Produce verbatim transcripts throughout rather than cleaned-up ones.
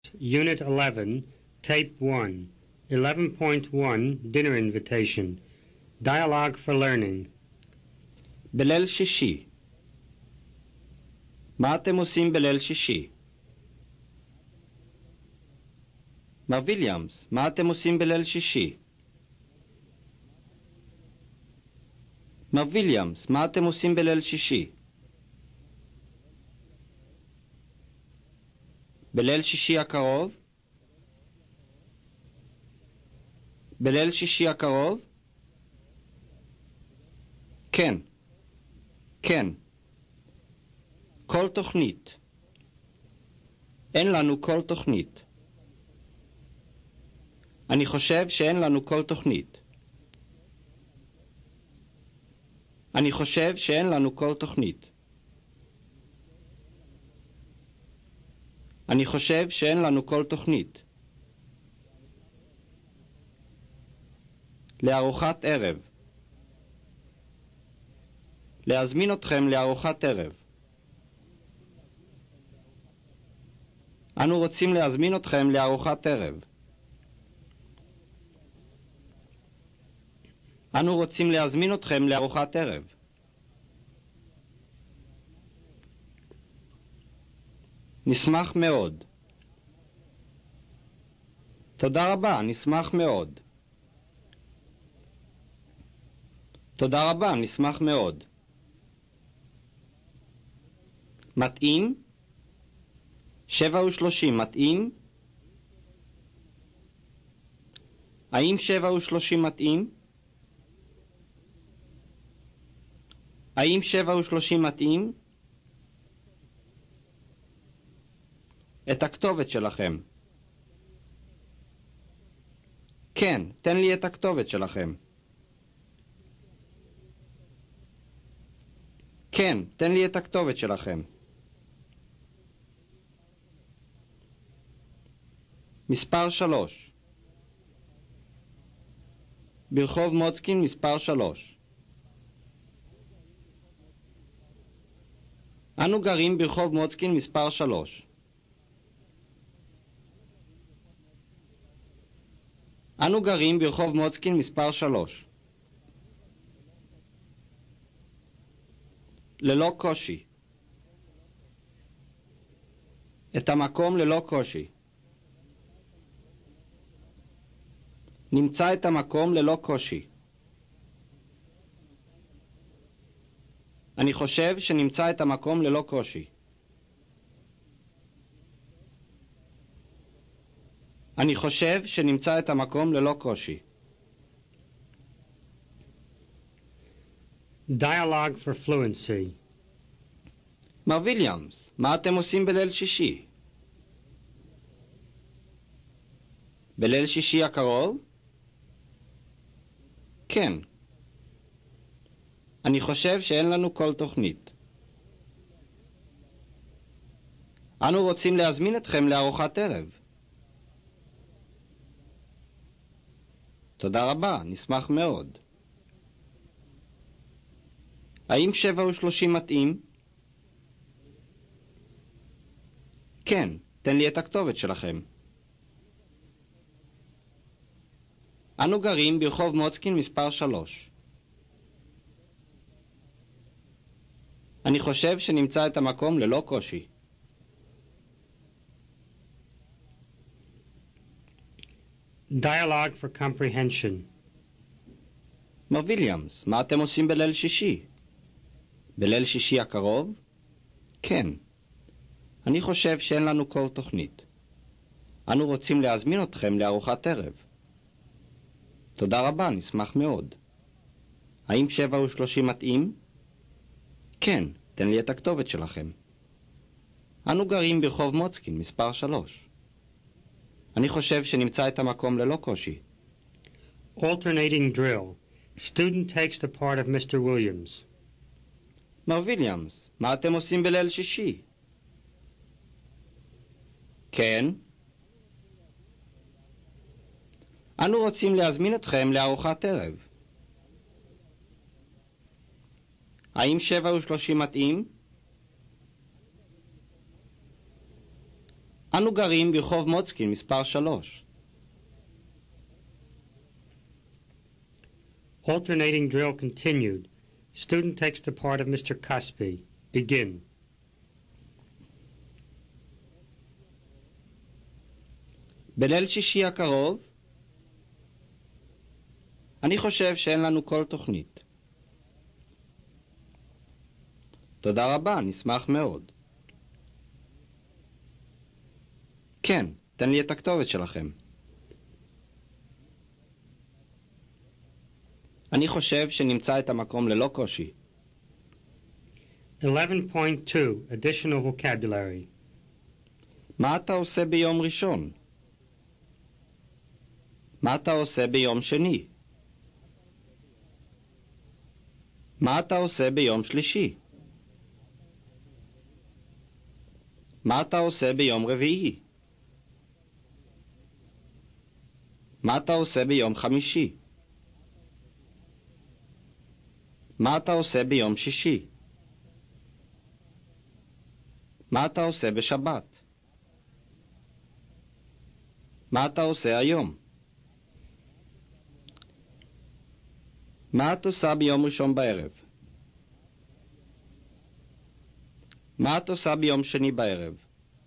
Unit eleven, Tape one, eleven point one, Dinner Invitation. Dialogue for Learning. בליל שישי. מה אתם עושים בליל שישי? מר ויליאמס, מה אתם עושים בליל שישי? מר ויליאמס, מה אתם עושים בליל שישי? בליל שישי הקרוב? בליל שישי הקרוב? כן. כן. כל תוכנית. אין לנו כל תוכנית. אני חושב שאין לנו כל תוכנית. אני חושב שאין לנו כל תוכנית. אני חושב שאין לנו כל תוכנית. לארוחת ערב. להזמין אתכם לארוחת ערב. אנו רוצים להזמין אתכם לארוחת ערב. אנו רוצים להזמין אתכם לארוחת ערב. נשמח מאוד. תודה רבה, נשמח מאוד. תודה רבה, נשמח מאוד. מתאים? שבע ושלושים מתאים? האם שבע ושלושים מתאים? האם שבע ושלושים מתאים? את הכתובת שלכם. כן, תן לי את הכתובת שלכם. כן, תן לי את הכתובת שלכם. מספר שלוש. ברחוב מוצקין מספר שלוש. אנו גרים ברחוב מוצקין מספר שלוש. אנו גרים ברחוב מוצקין מספר שלוש. ללא קושי. את המקום ללא קושי. נמצא את המקום ללא קושי. אני חושב שנמצא את המקום ללא קושי. אני חושב שנמצא את המקום ללא קושי. Dialogue for Fluency. מר ויליאמס, מה אתם עושים בליל שישי? בליל שישי הקרוב? כן. אני חושב שאין לנו כל תוכנית. אנו רוצים להזמין אתכם לארוחת ערב. תודה רבה, נשמח מאוד. האם שבע ושלושים מתאים? כן, תן לי את הכתובת שלכם. אנו גרים ברחוב מוצקין מספר שלוש. אני חושב שנמצא את המקום ללא קושי. Dialogue for Comprehension. מר ויליאמס, מה אתם עושים בליל שישי? בליל שישי הקרוב? כן. אני חושב שאין לנו כל תוכנית. אנו רוצים להזמין אתכם לארוחת ערב. תודה רבה, נשמח מאוד. האם שבע ושלושים מתאים? כן, תן לי את הכתובת שלכם. אנו גרים ברחוב מוצקין, מספר שלוש. אני חושב שנמצא את המקום ללא קושי. Alternating drill. Student takes the part of Mister Williams. מר ויליאמס, מה אתם עושים בליל שישי? כן. אנו רוצים להזמין אתכם לארוחת ערב. האם שבע ושלושים מתאים? אנו גרים ברחוב מוצקין, מספר שלוש. Alternating drill continued. Student takes the part of Mister Caspi. Begin. בליל שישי הקרוב, אני חושב שאין לנו כל תוכנית. תודה רבה, נשמח מאוד. כן, תן לי את הכתובת שלכם. אני חושב שנמצא את המקום ללא קושי. eleven point two. Additional vocabulary. מה אתה עושה ביום ראשון? מה אתה עושה ביום שני? מה אתה עושה ביום שלישי? מה אתה עושה ביום רביעי? מה אתה עושה ביום חמישי? מה אתה עושה ביום שישי? מה אתה עושה בשבת? מה אתה עושה היום? מה את עושה ביום ראשון בערב? מה את עושה ביום שני בערב?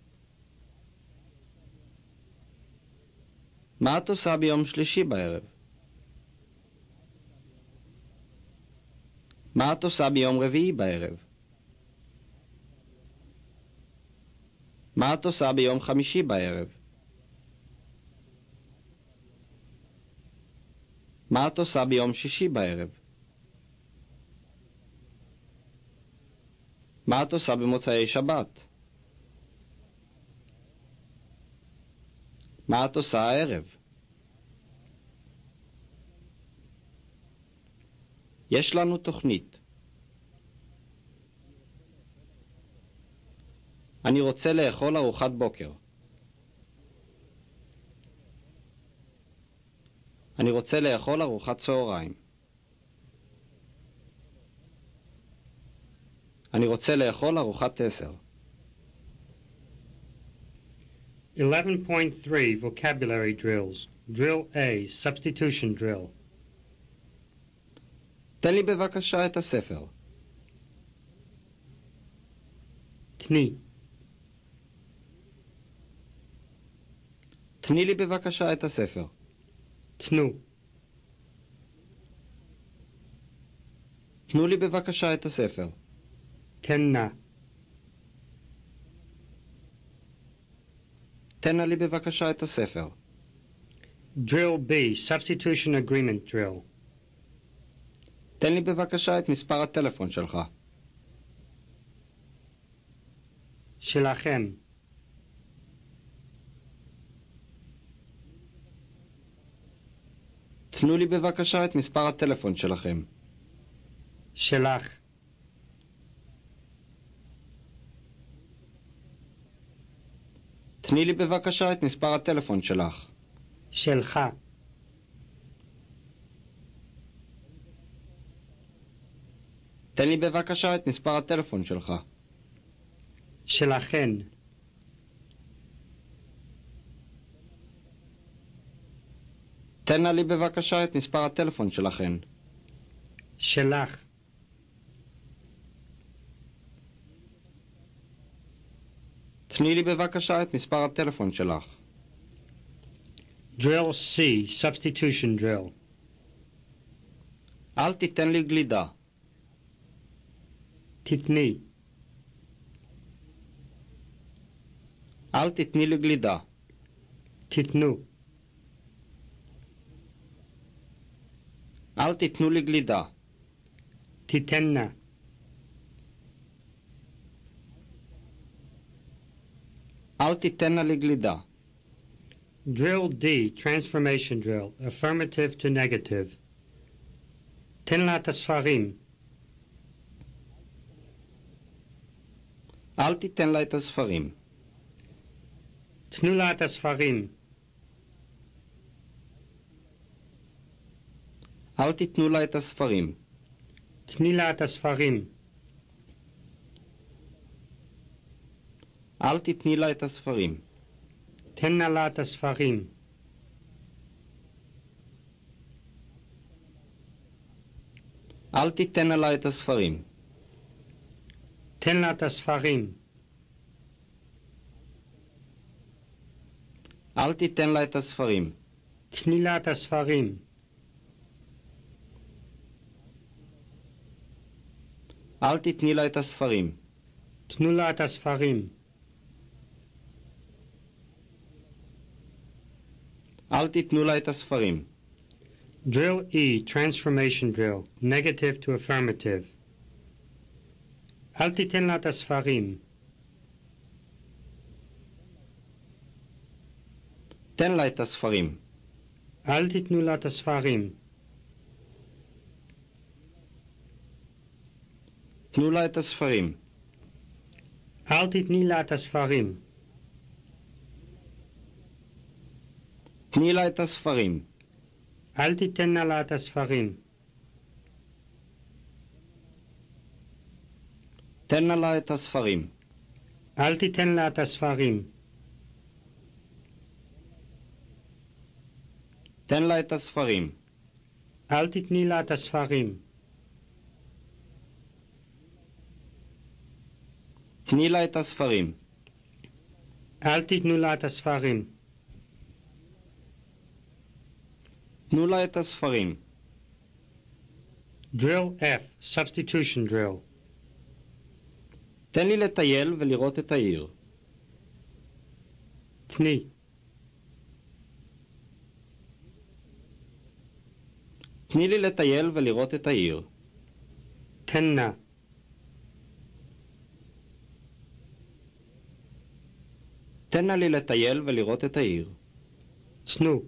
מה את עושה ביום שלישי בערב? מה את עושה ביום רביעי בערב? מה את עושה ביום חמישי בערב? מה את עושה ביום שישי בערב? מה את עושה במוצאי שבת? מה את עושה הערב? יש לנו תוכנית. אני רוצה לאכול ארוחת בוקר. אני רוצה לאכול ארוחת צהריים. אני רוצה לאכול ארוחת עשר. eleven point three. Vocabulary drills. Drill A. Substitution drill. תן לי בבקשה את הספר. תני. תני לי בבקשה את הספר. תנו. תנו לי בבקשה את הספר. תנה. תן לי בבקשה את הספר. Drill B. Substitution agreement drill. תן לי בבקשה את מספר הטלפון שלך. שלכם. תנו לי בבקשה את מספר הטלפון שלכם. שלך. תני לי בבקשה את מספר הטלפון שלך. שלך. תן לי בבקשה את מספר הטלפון שלך. שלכן. תן לי בבקשה את מספר הטלפון שלכן. שלך. תני לי בבקשה את מספר הטלפון שלך. Drill C. Substitution drill. אל תיתן לי גלידה. תתני. אל תתני לי גלידה. תתנו. אל תיתנו לי גלידה. תתנה. אל תיתן לי גלידה. Drill D. Transformation drill. Affirmative to negative. תן לה את הספרים. אל תיתן לה את הספרים. תנו לה את הספרים. אל תיתנו לה את הספרים. תני לה את הספרים. אל תתני לה את הספרים. תן נא לה את הספרים. אל תיתן עליי את הספרים. תן לה את הספרים. אל תיתן לה את הספרים. תני לה את הספרים. אל תתני לה את הספרים. תנו לה את הספרים. אל תיתנו לה את הספרים. Drill E, transformation drill, negative to affirmative. אל תיתן לה את הספרים. תן לה את הספרים. אל תיתנו לה את הספרים. תנו לה את הספרים. אל תתני לה את הספרים. תני לה את הספרים. אל תיתן לה את הספרים. תן לה את הספרים. אל תיתן לה את הספרים. תן לה את הספרים. אל תתני לה את הספרים. תני לה את הספרים. אל תיתנו לה את הספרים. תנו לה את הספרים. Drill F, substitution drill. תן לי לטייל ולראות את העיר. תני. תני לי לטייל ולראות את העיר. תן נא. תן נא לי לטייל ולראות את העיר. תנו.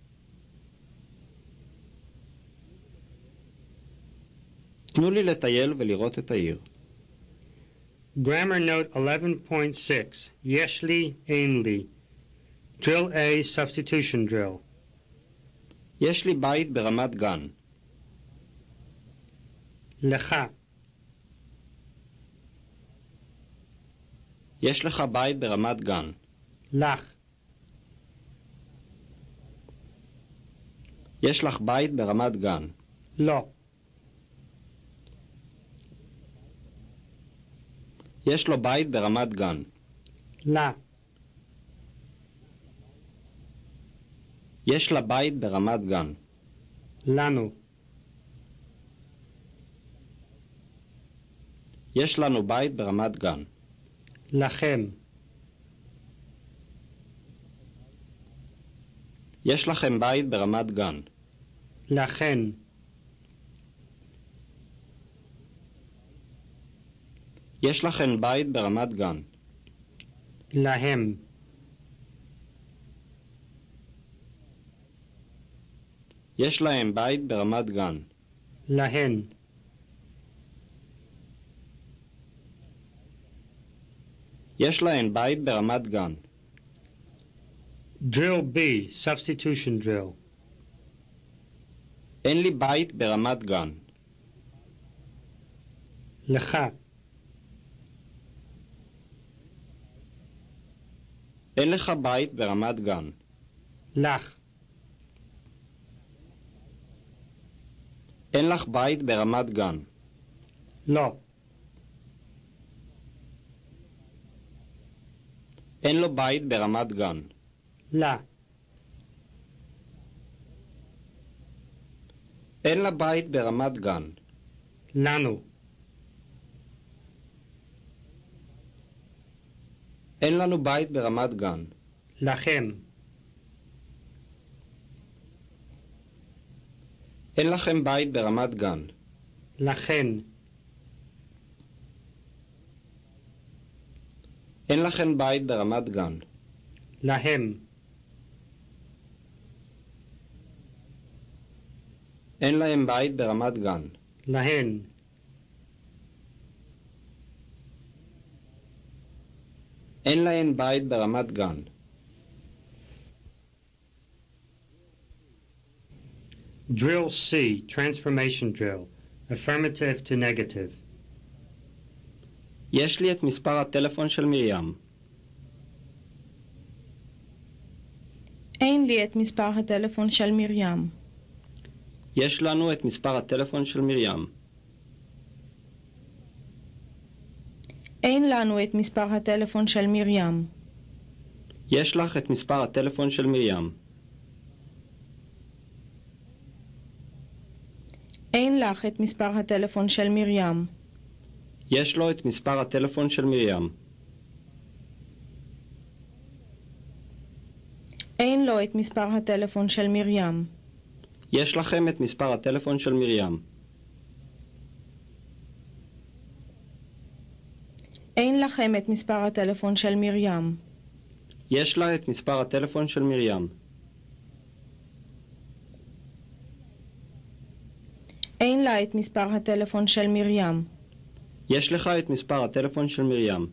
תנו לי לטייל ולראות את העיר. Grammar note eleven point six. יש לי, אין לי. Drill A, substitution drill. יש לי בית ברמת גן. לך. יש לך בית ברמת גן. לך. יש לך בית ברמת גן. לא. יש לו בית ברמת גן. לה. יש לה בית ברמת גן. לנו. יש לנו בית ברמת גן. לכם. יש לכם בית ברמת גן. לכן. יש לכם בית ברמת גן. להם. יש להם בית ברמת גן. להן. יש להם בית ברמת גן. Drill B, substitution drill. אין לי בית ברמת גן. לך. אין לך בית ברמת גן. לך. אין לך בית ברמת גן. לא. אין לו בית ברמת גן. לה. אין לה בית ברמת גן. לנו. אין לנו בית ברמת גן. לכם. אין לכם בית ברמת גן. לכן. אין לכם בית ברמת גן. להם. אין להם בית ברמת גן. להן. אין להם בית ברמת גן. Drill C, transformation drill. Affirmative to negative. יש לי את מספר הטלפון של מרים. אין לי את מספר הטלפון של מרים. יש לנו את מספר הטלפון של מרים. אין לנו את מספר הטלפון של מרים. יש לך את מספר הטלפון של מרים. אין לך את מספר הטלפון של מרים. יש לו את מספר הטלפון של מרים. אין לו את מספר הטלפון של מרים. יש לכם את מספר הטלפון של מרים. אין לכם את מספר הטלפון של מרים. יש לה את מספר הטלפון של מרים. אין לה את מספר הטלפון של מרים. יש לך את מספר הטלפון של מרים.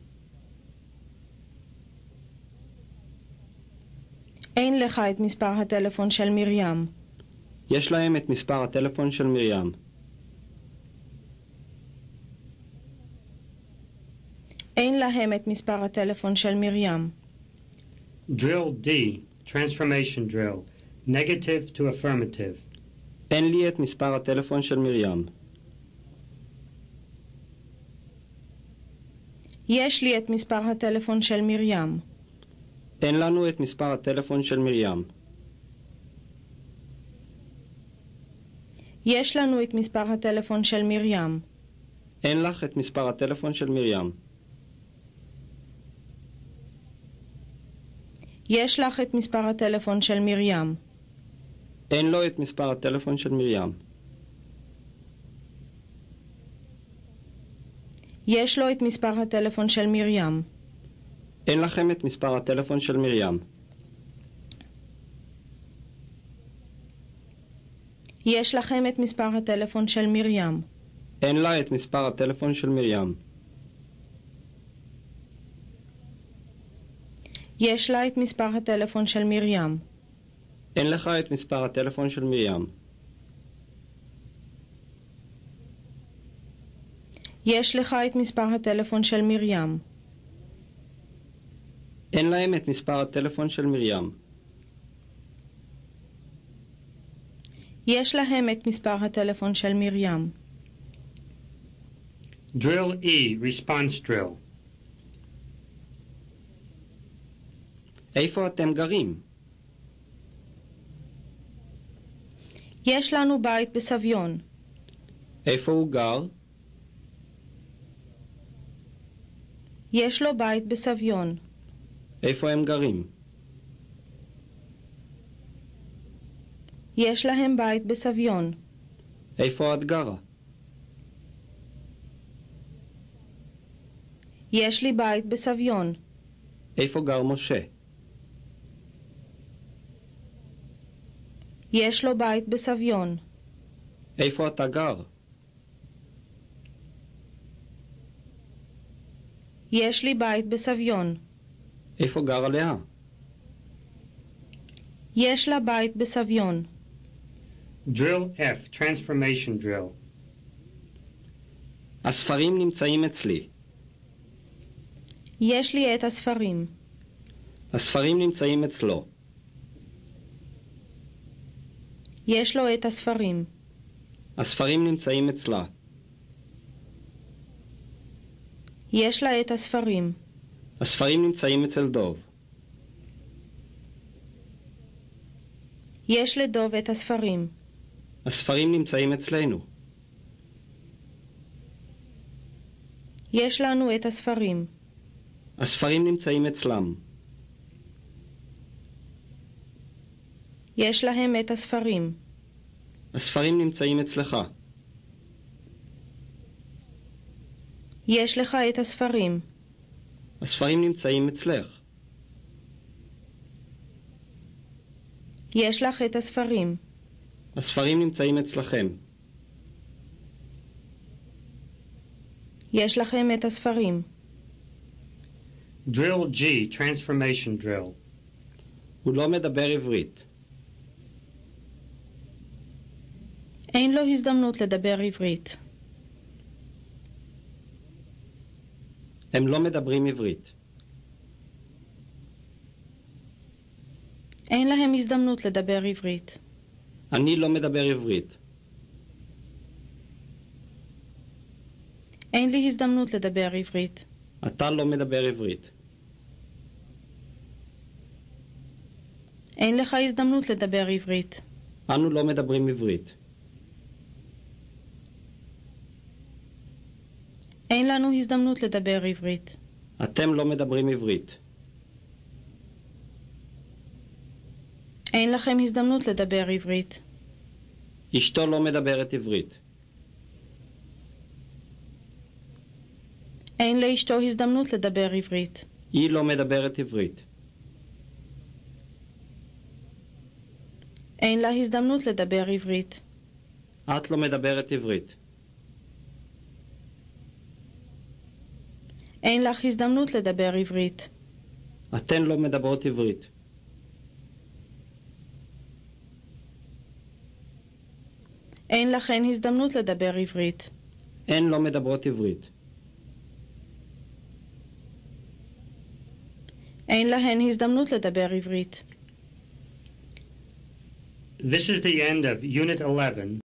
אין לך את מספר הטלפון של מרים. יש להם את מספר הטלפון של מרים. אין להם את מספר הטלפון של מרים. Drill D, transformation drill. Negative to affirmative. אין לי את מספר הטלפון של מרים. יש לי את מספר הטלפון של מרים. אין לנו את מספר הטלפון של מרים. יש לנו את מספר הטלפון של מרים. אין לך את מספר הטלפון של מרים. יש לך את מספר הטלפון של מרים. אין לו את מספר הטלפון של מרים. יש לו את מספר הטלפון של מרים. אין לכם את מספר הטלפון של מרים. יש לכם את מספר הטלפון של מרים. אין לה את מספר הטלפון של מרים. יש לה את מספר הטלפון של מרים. אין לך את מספר הטלפון של מרים. יש לך את מספר הטלפון של מרים. אין להם את מספר הטלפון של מרים. יש להם את מספר הטלפון של מרים. Drill E, response drill. איפה אתם גרים? יש לנו בית בסביון. איפה הוא גר? יש לו בית בסביון. איפה הם גרים? יש להם בית בסביון. איפה את גרה? יש לי בית בסביון. איפה גר משה? יש לו בית בסביון. איפה אתה גר? יש לי בית בסביון. איפה גרה לאה? יש לה בית בסביון. Drill F, transformation drill. הספרים נמצאים אצלי. יש לי את הספרים. הספרים נמצאים אצלו. יש לו את הספרים. הספרים נמצאים אצלה. יש לה את הספרים. הספרים נמצאים אצל דוב. יש לדוב את הספרים. הספרים נמצאים אצלנו. יש לנו את הספרים. הספרים נמצאים אצלם. יש להם את הספרים. הספרים נמצאים אצלך. יש לך את הספרים. הספרים נמצאים אצלך. יש לך את הספרים. הספרים נמצאים אצלכם. יש לכם את הספרים. Drill G, transformation drill. הוא לא מדבר עברית. אין לו הזדמנות לדבר עברית. הם לא מדברים עברית. אין להם הזדמנות לדבר עברית. אני לא מדבר עברית. אין לי הזדמנות לדבר עברית. אתה לא מדבר עברית. אין לך הזדמנות לדבר עברית. אנו לא מדברים עברית. אין לנו הזדמנות לדבר עברית. אתם לא מדברים עברית. אין לכם הזדמנות לדבר עברית. אשתו לא מדברת עברית. אין לאשתו הזדמנות לדבר עברית. היא לא מדברת עברית. אין לה הזדמנות לדבר עברית. את לא מדברת עברית. אין לך הזדמנות לדבר עברית. אתן לא מדברות עברית. אין לכן הזדמנות לדבר עברית. הן לא מדברות עברית. אין להן הזדמנות לדבר עברית. This is the end of Unit eleven.